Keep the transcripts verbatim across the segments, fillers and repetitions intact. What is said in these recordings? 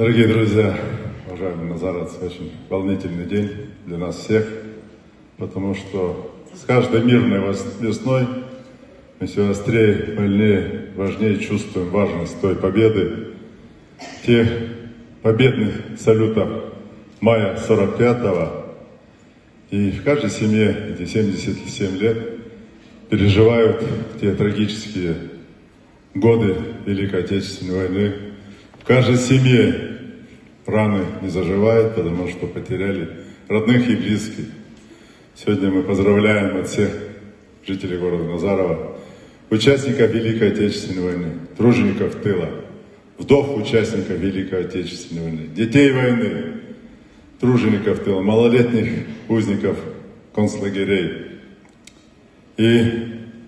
Дорогие друзья, уважаемые назаровцы, очень волнительный день для нас всех, потому что с каждой мирной весной мы все острее, больнее, важнее чувствуем важность той победы, тех победных салютов мая сорок пятого. И в каждой семье эти семьдесят семь лет переживают те трагические годы Великой Отечественной войны. В каждой семье раны не заживают, потому что потеряли родных и близких. Сегодня мы поздравляем от всех жителей города Назарова, участников Великой Отечественной войны, тружеников тыла, вдов участников Великой Отечественной войны, детей войны, тружеников тыла, малолетних узников концлагерей. И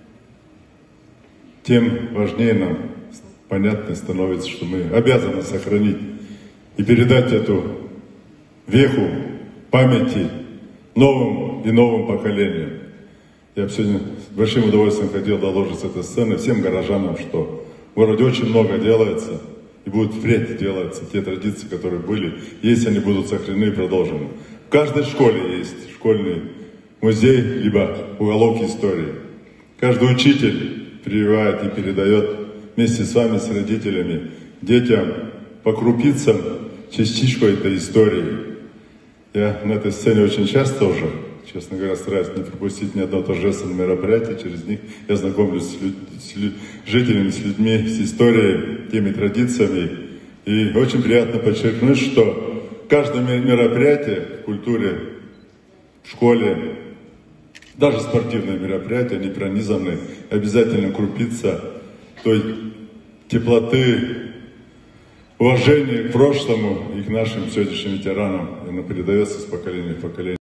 тем важнее нам понятно становится, что мы обязаны сохранить и передать эту веху памяти новым и новым поколениям. Я сегодня с большим удовольствием хотел доложить с этой сцены всем горожанам, что в городе очень много делается и будут впредь делаться те традиции, которые были, если они будут сохранены и продолжены. В каждой школе есть школьный музей, либо уголок истории. Каждый учитель прививает и передает вместе с вами, с родителями, детям по крупицам частичку этой истории. Я на этой сцене очень часто уже, честно говоря, стараюсь не пропустить ни одно торжественное мероприятие. Через них я знакомлюсь с, люд... с лю... жителями, с людьми, с историей, теми традициями. И очень приятно подчеркнуть, что каждое мероприятие в культуре, в школе, даже спортивные мероприятия, они пронизаны обязательно крупица той теплоты, уважения к прошлому и к нашим сегодняшним ветеранам. Оно передается с поколения в поколение.